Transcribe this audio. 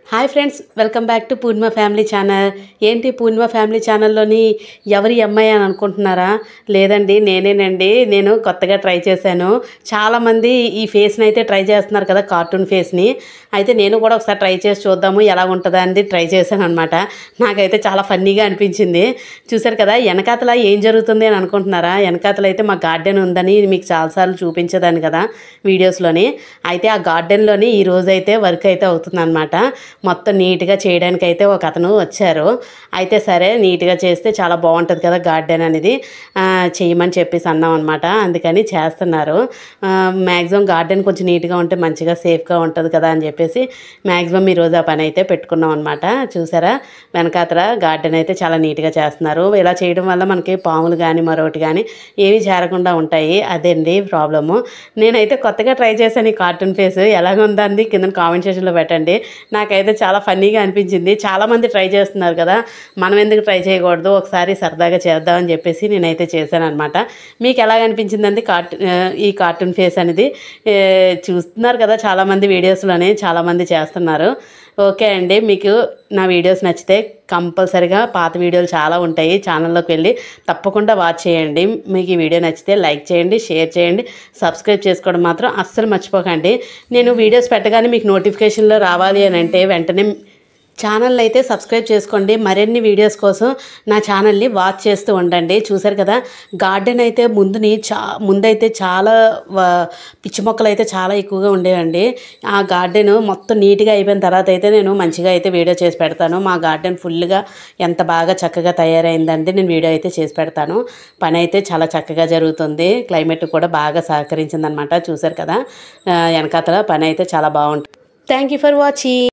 Hi friends, welcome back to Purnima family channel. ఏంటి Purnima family ఛానల్లోని ఎవరి అమ్మాయి అని అనుకుంటున్నారా? లేదండి, నేనేనండి. నేను కొత్తగా ట్రై చేశాను. చాలామంది ఈ ఫేస్ని అయితే ట్రై చేస్తున్నారు కదా, కార్టూన్ ఫేస్ని. అయితే నేను కూడా ఒకసారి ట్రై చేసి చూద్దాము ఎలా ఉంటుందా అని ట్రై చేశాను అనమాట. నాకైతే చాలా ఫన్నీగా అనిపించింది. చూసారు కదా, వెనకాతల ఏం జరుగుతుంది అని అనుకుంటున్నారా? వెనకాతల అయితే మా గార్డెన్ ఉందని మీకు చాలాసార్లు చూపించేదాన్ని కదా వీడియోస్లోని. అయితే ఆ గార్డెన్లోని ఈరోజు అయితే వర్క్ అయితే అవుతుందన్నమాట. మొత్తం నీట్గా చేయడానికి అయితే ఒక అతను వచ్చారు. అయితే సరే, నీట్గా చేస్తే చాలా బాగుంటుంది కదా గార్డెన్ అనేది, చేయమని చెప్పేసి అన్నాం అనమాట. అందుకని చేస్తున్నారు. మ్యాక్సిమం గార్డెన్ కొంచెం నీట్గా ఉంటే మంచిగా సేఫ్గా ఉంటుంది కదా అని చెప్పేసి మ్యాక్సిమం ఈరోజు ఆ పని అయితే పెట్టుకున్నాం అనమాట. చూసారా, వెనకాతల గార్డెన్ అయితే చాలా నీట్గా చేస్తున్నారు. ఇలా చేయడం వల్ల మనకి పాములు కానీ మరొకటి కానీ ఏవి చేరకుండా ఉంటాయి. అదేండి ప్రాబ్లము. నేనైతే కొత్తగా ట్రై చేశాను ఈ కార్టూన్ ఫేస్. ఎలాగుందండి కింద కామెంట్ సెక్షన్లో పెట్టండి. నాకైతే చాలా ఫన్నీగా అనిపించింది. చాలామంది ట్రై చేస్తున్నారు కదా, మనం ఎందుకు ట్రై చేయకూడదు, ఒకసారి సరదాగా చేద్దామని చెప్పేసి నేనైతే చేశాను అనమాట. మీకు ఎలాగ అనిపించిందండి ఈ కార్టూన్ ఫేస్ అనేది? చూస్తున్నారు కదా చాలామంది వీడియోస్లోనే చాలామంది చేస్తున్నారు. ఓకే అండి, మీకు నా వీడియోస్ నచ్చితే కంపల్సరిగా పాత వీడియోలు చాలా ఉంటాయి, ఛానల్లోకి వెళ్ళి తప్పకుండా వాచ్ చేయండి. మీకు ఈ వీడియో నచ్చితే లైక్ చేయండి, షేర్ చేయండి, సబ్స్క్రైబ్ చేసుకోవడం మాత్రం అస్సలు మర్చిపోకండి. నేను వీడియోస్ పెట్టగానే మీకు నోటిఫికేషన్లో రావాలి అని అంటే వెంటనే ఛానల్ అయితే సబ్స్క్రైబ్ చేసుకోండి. మరిన్ని వీడియోస్ కోసం నా ఛానల్ని వాచ్ చేస్తూ ఉండండి. చూసారు కదా, గార్డెన్ అయితే ముందైతే చాలా పిచ్చి మొక్కలు అయితే చాలా ఎక్కువగా ఉండేవండి. ఆ గార్డెన్ మొత్తం నీట్గా అయిపోయిన తర్వాత అయితే నేను మంచిగా అయితే వీడియో చేసి పెడతాను. మా గార్డెన్ ఫుల్గా ఎంత బాగా చక్కగా తయారైందంటే నేను వీడియో అయితే చేసి పెడతాను. పని అయితే చాలా చక్కగా జరుగుతుంది. క్లైమేట్ కూడా బాగా సహకరించిందనమాట. చూసారు కదా, వెనకాతల పని అయితే చాలా బాగుంటుంది. Thank you for watching.